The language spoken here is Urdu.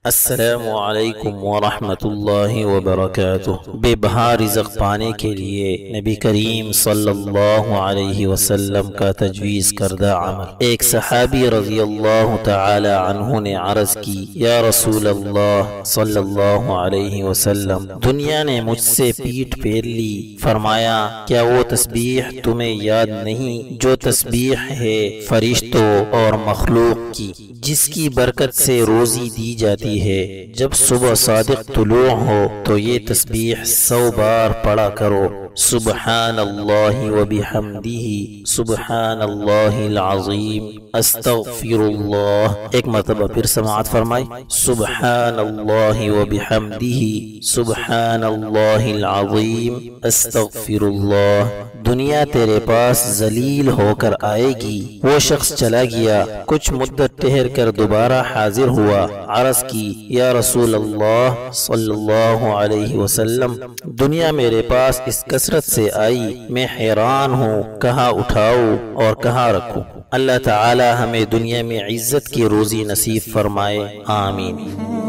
السلام علیکم ورحمۃ اللہ وبرکاتہ۔ بے بہا رزق پانے کے لیے نبی کریم صلی اللہ علیہ وسلم کا تجویز کردہ عمل۔ ایک صحابی رضی اللہ تعالی عنہ نے عرض کی، یا رسول اللہ صلی اللہ علیہ وسلم، دنیا نے مجھ سے پیٹ پھیر لی۔ فرمایا، کیا وہ تسبیح تمہیں یاد نہیں جو تسبیح ہے فرشتوں اور مخلوق کی، جس کی برکت سے روزی دی جاتی ہے؟ جب صبح صادق طلوع ہو تو یہ تسبیح 100 بار پڑھا کرو، سبحان اللہ وبحمدہ، سبحان اللہ العظیم، استغفر اللہ۔ ایک مرتبہ پھر سماعت فرمائی، سبحان اللہ وبحمدہ، سبحان اللہ العظیم، استغفر اللہ۔ دنیا تیرے پاس ذلیل ہو کر آئے گی۔ وہ شخص چلا گیا، کچھ مدت ٹھہر کر دوبارہ حاضر ہوا، عرض کی، یا رسول اللہ صلی اللہ علیہ وسلم، دنیا میرے پاس اس کثرت سے آئی، میں حیران ہوں، کہاں اٹھاؤں اور کہاں رکھوں؟ اللہ تعالی ہمیں دنیا میں عزت کی روزی نصیب فرمائے، آمین۔